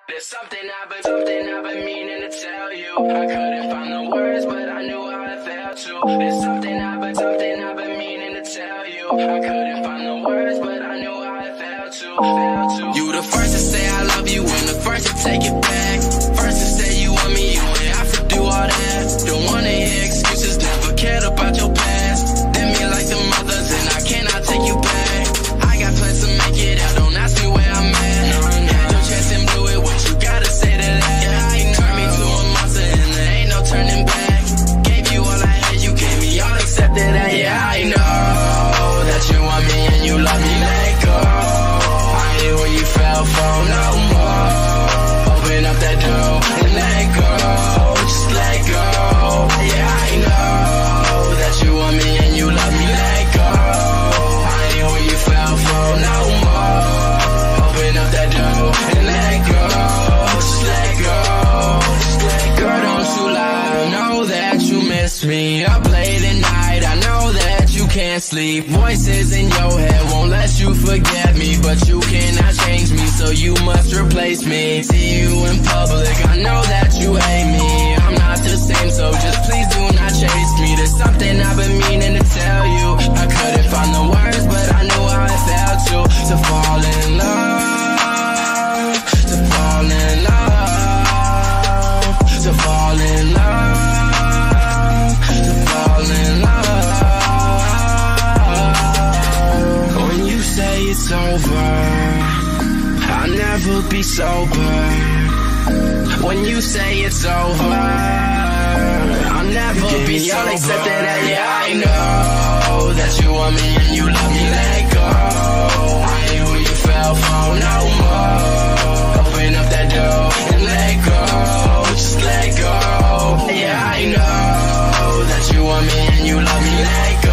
There's something I've been meaning to tell you. I couldn't find the words, but I knew how it felt to. There's something I've been meaning to tell you. I couldn't find the words, but I knew how it felt to. You the first to say I love you and the first to take it back. First to say you want me, you ain't have to do all that. Don't wanna hear excuses, never cared about your past. Did me like the mothers and I cannot take you back. I got plans to make it out, don't ask me where I'm at. Had your chance and blew it, what you gotta say to that? Turn me to a monster and there ain't no turning back. Gave you all I had, you gave me all except that. Yeah, I know that you want me and you love me, let go. I ain't where you fell for no more. Open up that door and let go, just let go. Yeah, I know that you want me and you love me, let go. I ain't where you fell for no more. Open up that door and let go, just let go, just let go. Girl, don't you lie, I know that you miss me. Up late at night, I know that you can't sleep. Voices in your head won't let you forget me, but you cannot change me, so you must replace me. See you in public, I know that you hate me. I'm not the same, so just please do not chase me. There's something I've been meaning to tell you. I couldn't find the words, but I knew how it felt to fall in love, to fall in love, to fall in love, to fall in love. When you say it's over, I'll never be sober. When you say it's over, I'll never be sober. Y'all accept that, yeah, I know that you want me and you love me, let go. I ain't who you fell for no more. Open up that door and let go, just let go. Yeah, I know that you want me and you love me, let go.